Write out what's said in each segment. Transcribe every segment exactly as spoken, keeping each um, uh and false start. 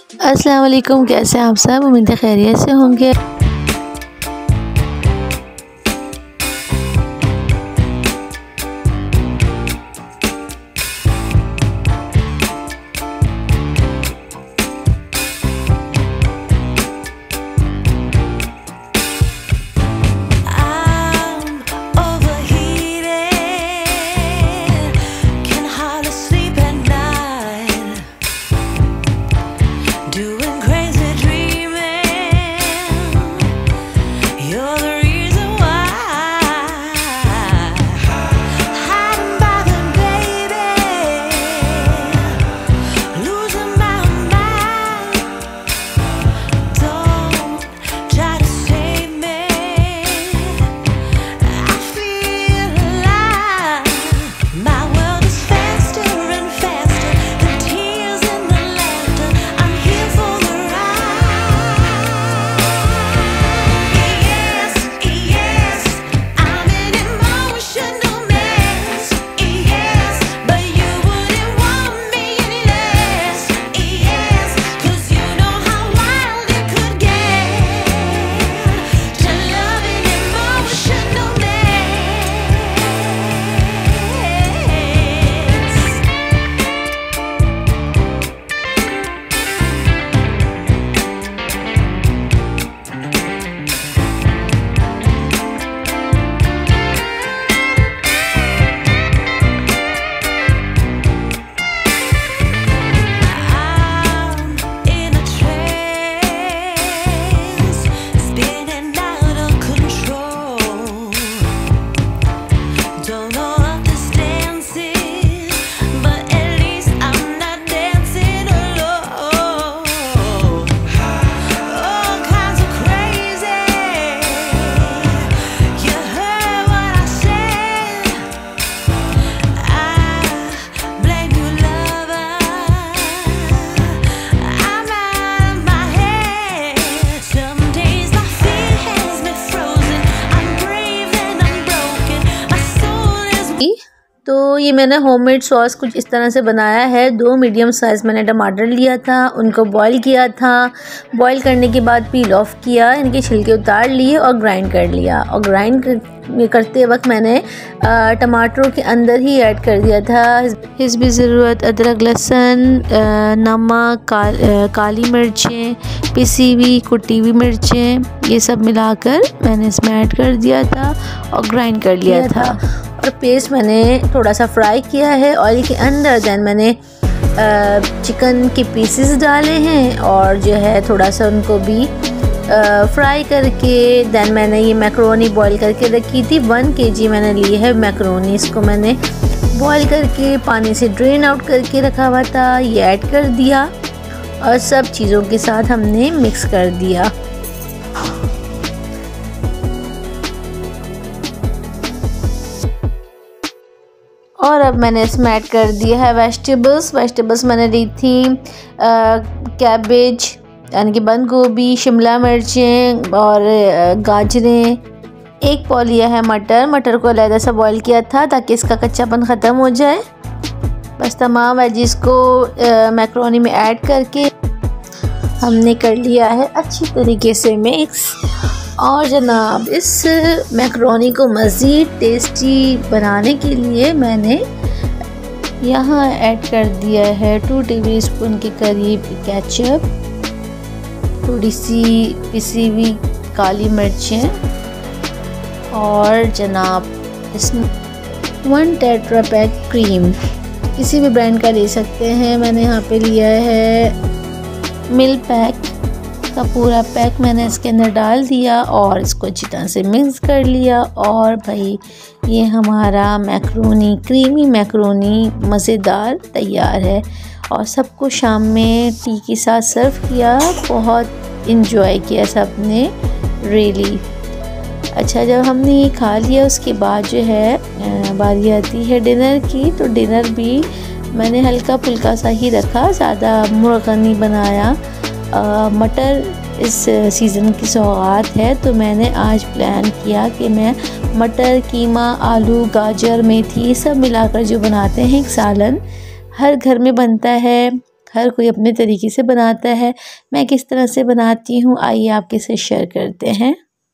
अस्सलाम वालेकुम, कैसे हैं आप सब? उम्मीद है खैरियत से होंगे। तो ये मैंने होममेड सॉस कुछ इस तरह से बनाया है। दो मीडियम साइज़ मैंने टमाटर लिया था, उनको बॉईल किया था। बॉईल करने के बाद पील ऑफ किया, इनके छिलके उतार लिए और ग्राइंड कर लिया। और ग्राइंड कर, करते वक्त मैंने टमाटरों के अंदर ही ऐड कर दिया था हिस्बी ज़रूरत, अदरक, लहसुन, नमक, काल, काली मिर्चें, पिसी हुई कुटी हुई मिर्चें, ये सब मिलाकर मैंने इसमें ऐड कर दिया था और ग्राइंड कर लिया था। और पेस्ट मैंने थोड़ा सा फ्राई किया है ऑयल के अंदर। दैन मैंने चिकन के पीसेस डाले हैं और जो है थोड़ा सा उनको भी फ्राई करके दैन मैंने ये मैक्रोनी बॉईल करके रखी थी। वन केजी मैंने ली है मैक्रोनी, इसको मैंने बॉईल करके पानी से ड्रेन आउट करके रखा हुआ था। ये ऐड कर दिया और सब चीज़ों के साथ हमने मिक्स कर दिया। और अब मैंने इसमें ऐड कर दिया है वेजिटेबल्स। वेजिटेबल्स मैंने ली थी कैबेज यानी कि बंद गोभी, शिमला मिर्चें और गाजरें। एक पाव लिया है मटर। मटर को अलग सा बॉईल किया था ताकि इसका कच्चापन ख़त्म हो जाए। बस तमाम वेजिस को मैक्रोनी में ऐड करके हमने कर लिया है अच्छी तरीके से मिक्स। और जनाब इस मैक्रोनी को मज़ीद टेस्टी बनाने के लिए मैंने यहाँ ऐड कर दिया है टू टेबल स्पून के करीब केचप, थोड़ी सी पिसी हुई काली मिर्चें और जनाब इसमें वन टेट्रा पैक क्रीम, किसी भी ब्रांड का ले सकते हैं। मैंने यहाँ पे लिया है मिल्क पैक का पूरा पैक मैंने इसके अंदर डाल दिया और इसको अच्छी तरह से मिक्स कर लिया। और भाई ये हमारा मैक्रोनी, क्रीमी मैक्रोनी मज़ेदार तैयार है। और सबको शाम में टी के साथ सर्व किया, बहुत इन्जॉय किया सब ने रियली। अच्छा, जब हमने ये खा लिया उसके बाद जो है बारी आती है डिनर की। तो डिनर भी मैंने हल्का फुल्का सा ही रखा, ज़्यादा मुर्गा नहीं बनाया। आ, मटर इस सीज़न की सौगात है तो मैंने आज प्लान किया कि मैं मटर, कीमा, आलू, गाजर, मेथी सब मिलाकर जो बनाते हैं एक सालन, हर घर में बनता है। हर कोई अपने तरीके से बनाता है। मैं किस तरह से बनाती हूँ आइए आपके साथ शेयर करते हैं।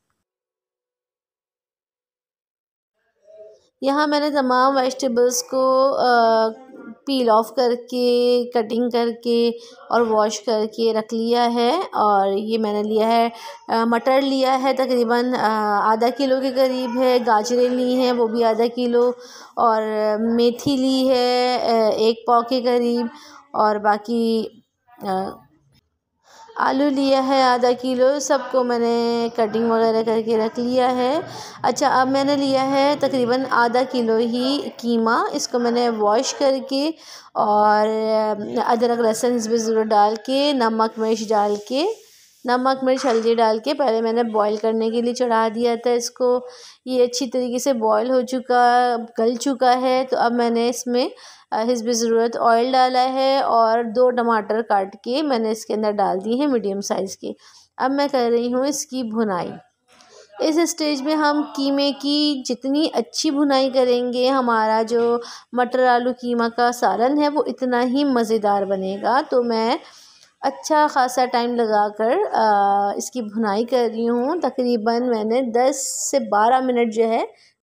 यहाँ मैंने तमाम वेजिटेबल्स को आ, पील ऑफ करके, कटिंग करके और वॉश करके रख लिया है। और ये मैंने लिया है आ, मटर लिया है तकरीबन आधा किलो के करीब है, गाजरें ली हैं वो भी आधा किलो, और मेथी ली है एक पाव के करीब, और बाकी आ, आलू लिया है आधा किलो। सबको मैंने कटिंग वगैरह करके रख लिया है। अच्छा, अब मैंने लिया है तकरीबन आधा किलो ही कीमा। इसको मैंने वॉश करके और अदरक लहसुन इसमें ज़रूर डाल के, नमक मिर्च डाल के, नमक मिर्च हल्दी डाल के पहले मैंने बॉईल करने के लिए चढ़ा दिया था इसको। ये अच्छी तरीके से बॉईल हो चुका, गल चुका है। तो अब मैंने इसमें हिस्ब ज़रूरत ऑयल डाला है और दो टमाटर काट के मैंने इसके अंदर डाल दिए हैं मीडियम साइज़ के। अब मैं कर रही हूँ इसकी भुनाई। इस स्टेज में हम कीमे की जितनी अच्छी भुनाई करेंगे, हमारा जो मटर आलू कीमा का सालन है वो इतना ही मज़ेदार बनेगा। तो मैं अच्छा ख़ासा टाइम लगाकर इसकी भुनाई कर रही हूँ। तकरीबन मैंने दस से बारह मिनट जो है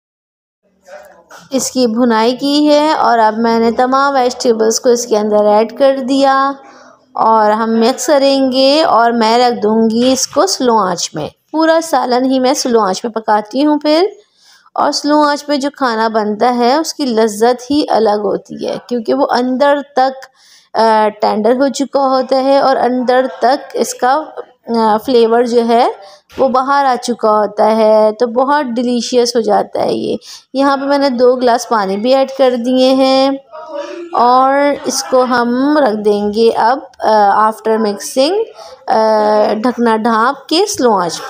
इसकी भुनाई की है। और अब मैंने तमाम वेजिटेबल्स को इसके अंदर ऐड कर दिया और हम मिक्स करेंगे और मैं रख दूँगी इसको स्लो आंच में। पूरा सालन ही मैं स्लो आंच में पकाती हूँ फिर। और स्लो आंच में जो खाना बनता है उसकी लज्जत ही अलग होती है, क्योंकि वो अंदर तक टेंडर हो चुका होता है और अंदर तक इसका फ्लेवर जो है वो बाहर आ चुका होता है। तो बहुत डिलीशियस हो जाता है ये। यहाँ पे मैंने दो गिलास पानी भी ऐड कर दिए हैं और इसको हम रख देंगे अब आफ्टर मिक्सिंग ढकना ढाँप के स्लो आंच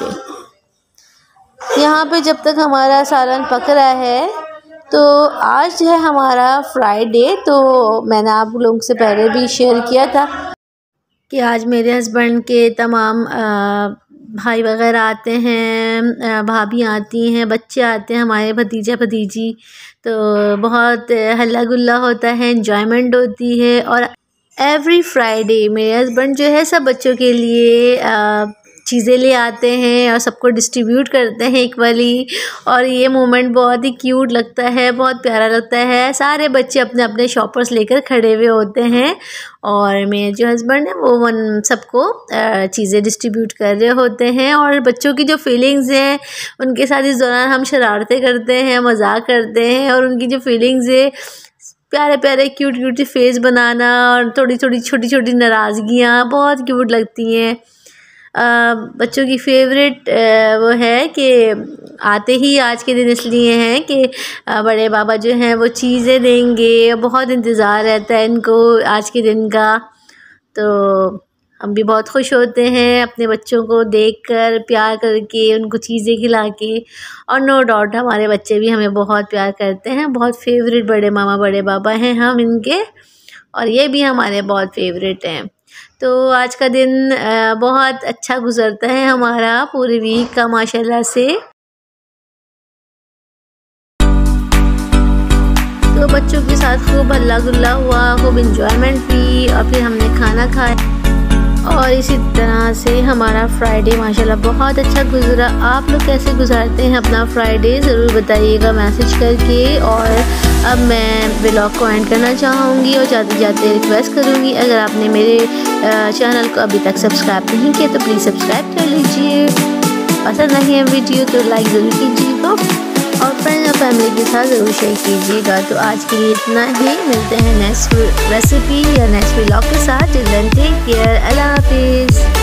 पे। यहाँ पे जब तक हमारा सालन पक रहा है, तो आज है हमारा फ्राइडे। तो मैंने आप लोगों से पहले भी शेयर किया था कि आज मेरे हस्बैंड के तमाम आ, भाई वगैरह आते हैं, भाभी आती हैं, बच्चे आते हैं, हमारे भतीजा भतीजी। तो बहुत हल्ला गुल्ला होता है, एंजॉयमेंट होती है। और एवरी फ्राइडे मेरे हस्बैंड जो है सब बच्चों के लिए आ, चीज़ें ले आते हैं और सबको डिस्ट्रीब्यूट करते हैं इक्वली। और ये मोमेंट बहुत ही क्यूट लगता है, बहुत प्यारा लगता है। सारे बच्चे अपने अपने शॉपर्स लेकर खड़े हुए होते हैं और मेरे जो हस्बैंड हैं वो उन सबको चीज़ें डिस्ट्रीब्यूट कर रहे होते हैं। और बच्चों की जो फीलिंग्स हैं उनके साथ इस दौरान हम शरारतें करते हैं, मजाक करते हैं, और उनकी जो फीलिंग्स है, प्यारे प्यारे क्यूट क्यूट फेस बनाना और थोड़ी थोड़ी छोटी छोटी नाराज़गियाँ बहुत क्यूट लगती हैं। बच्चों की फेवरेट वो है कि आते ही आज के दिन इसलिए हैं कि बड़े बाबा जो हैं वो चीज़ें देंगे। बहुत इंतज़ार रहता है इनको आज के दिन का। तो हम भी बहुत खुश होते हैं अपने बच्चों को देखकर, प्यार करके, उनको चीज़ें खिला के। और नो डाउट हमारे बच्चे भी हमें बहुत प्यार करते हैं। बहुत फेवरेट बड़े मामा बड़े बाबा हैं हम इनके, और ये भी हमारे बहुत फेवरेट हैं। तो आज का दिन बहुत अच्छा गुज़रता है हमारा पूरे वीक का माशाल्लाह से। तो बच्चों के साथ खूब हल्ला गुल्ला हुआ, खूब इंजॉयमेंट की, और फिर हमने खाना खाया। और इसी तरह से हमारा फ्राइडे माशाल्लाह बहुत अच्छा गुजरा। आप लोग कैसे गुजारते हैं अपना फ्राइडे ज़रूर बताइएगा मैसेज करके। और अब मैं व्लॉग को एंड करना चाहूँगी और जाते जाते रिक्वेस्ट करूँगी, अगर आपने मेरे चैनल को अभी तक सब्सक्राइब नहीं किया तो प्लीज़ सब्सक्राइब कर लीजिए। पसंद नहीं है वीडियो तो लाइक ज़रूर कीजिएगा और फ्रेंड और फैमिली के साथ ज़रूर शेयर कीजिएगा। तो आज के लिए इतना ही, मिलते हैं नेक्स्ट रेसिपी या नेक्स्ट व्लॉग के साथ। टिल देन टेक केयर, अल्लाह हाफिज़।